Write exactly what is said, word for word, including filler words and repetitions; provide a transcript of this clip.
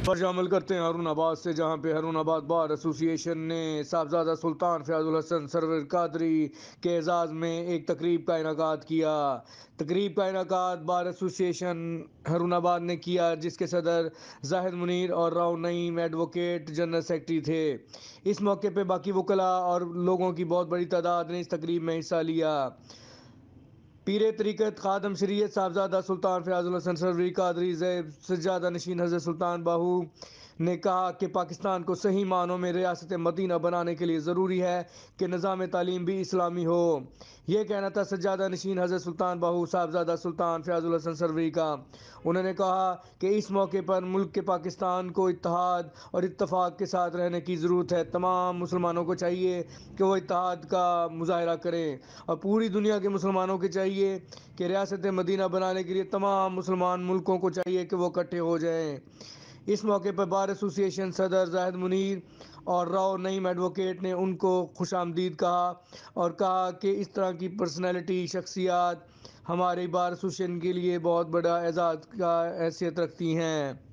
फर्ज अमल करते हैं हारूनाबाद से, जहाँ पे हारूनाबाद बार एसोसिएशन ने साहबजादा सुल्तान फ़याज़ुल हसन सरवर कादरी के एजाज़ में एक तकरीब का इनेकाद किया। तकरीब का इनेकाद बार एसोसिएशन हारूनाबाद ने किया, जिसके सदर जाहिद मुनीर और Rao Naeem advocate general secretary थे। इस मौके पर बाकी वकला और लोगों की बहुत बड़ी तादाद ने इस तकरीब में हिस्सा लिया। पीर तरीक़त खादम शरीयत साहबजादा सुल्तान फ़याज़ुल हसन सरवरी कादरी सज्जादा नशीन हज़रत सुल्तान बाहू ने कहा कि पाकिस्तान को सही मानों में रियासत मदीना बनाने के लिए ज़रूरी है कि निज़ाम तालीम भी इस्लामी हो। ये कहना था सज्जादा नशीन हज़रत सुल्तान बाहू साहबजादा सुल्तान फ़याज़ुल हसन सरवरी का। उन्होंने कहा कि इस मौके पर मुल्क के पाकिस्तान को इत्तेहाद और इत्तफ़ाक़ के साथ रहने की ज़रूरत है। तमाम मुसलमानों को चाहिए कि वो इत्तेहाद का मुज़ाहरा करें और पूरी दुनिया के मुसलमानों को चाहिए कि रियासत मदीना बनाने के लिए तमाम मुसलमान मुल्कों को चाहिए कि वो इकट्ठे हो जाएं। इस मौके पर बार एसोसिएशन सदर जाहिद मुनीर और राव नईम एडवोकेट ने उनको खुशामदीद कहा और कहा कि इस तरह की पर्सनैलिटी शख्सियात हमारे बार एसोसिएशन के लिए बहुत बड़ा एजाज़ का हैसियत रखती हैं।